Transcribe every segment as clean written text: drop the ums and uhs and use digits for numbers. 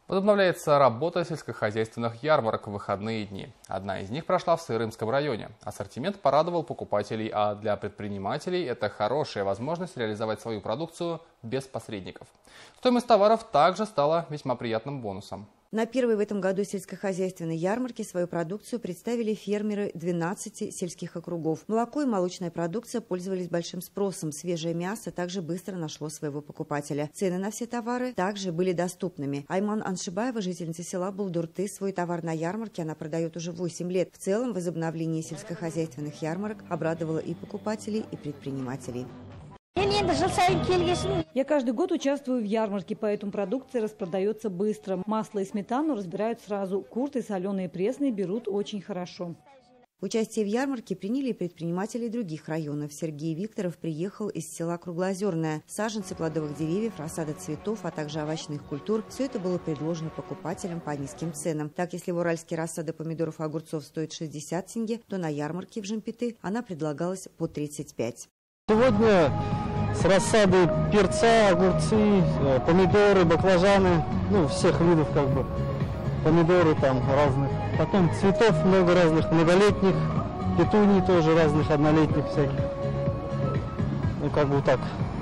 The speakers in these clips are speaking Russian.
Возобновляется работа сельскохозяйственных ярмарок в выходные дни. Одна из них прошла в Сырымском районе. Ассортимент порадовал покупателей, а для предпринимателей это хорошая возможность реализовать свою продукцию без посредников. Стоимость товаров также стала весьма приятным бонусом. На первой в этом году сельскохозяйственной ярмарке свою продукцию представили фермеры 12 сельских округов. Молоко и молочная продукция пользовались большим спросом. Свежее мясо также быстро нашло своего покупателя. Цены на все товары также были доступными. Айман Аншибаева, жительница села Булдурты, свой товар на ярмарке она продает уже 8 лет. В целом, возобновление сельскохозяйственных ярмарок обрадовало и покупателей, и предпринимателей. Я каждый год участвую в ярмарке, поэтому продукция распродается быстро. Масло и сметану разбирают сразу. Курты, соленые и пресные берут очень хорошо. Участие в ярмарке приняли и предприниматели других районов. Сергей Викторов приехал из села Круглоозерное. Саженцы плодовых деревьев, рассада цветов, а также овощных культур – все это было предложено покупателям по низким ценам. Так, если в Уральске рассада помидоров и огурцов стоит 60 тенге, то на ярмарке в Жемпиты она предлагалась по 35. Сегодня с рассады перца, огурцы, помидоры, баклажаны, всех видов помидоры там разных. Потом цветов много разных, многолетних, петуний тоже разных, однолетних всяких. Так.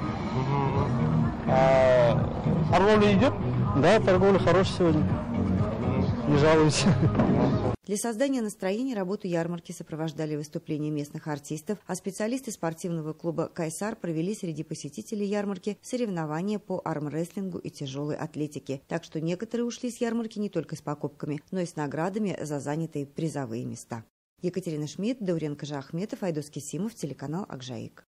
Торговля идет? Да, торговля хорошая сегодня. Не жалуюсь. Для создания настроения работу ярмарки сопровождали выступления местных артистов, а специалисты спортивного клуба «Кайсар» провели среди посетителей ярмарки соревнования по армрестлингу и тяжелой атлетике. Так что некоторые ушли с ярмарки не только с покупками, но и с наградами за занятые призовые места. Екатерина Шмидт, Даурен Кажахметов, Айдос Кисимов, телеканал Акжаик.